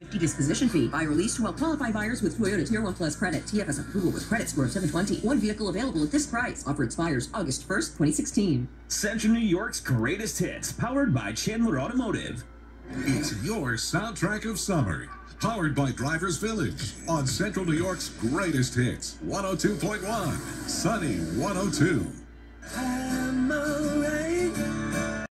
Disposition fee. Buyer lease to well-qualified buyers with Toyota Tier 1 Plus credit. TFS approval with credit score of 720. One vehicle available at this price. Offer expires August 1st, 2016. Central New York's greatest hits, powered by Chandler Automotive. It's your soundtrack of summer. Powered by Drivers Village on Central New York's greatest hits. 102.1, Sunny 102.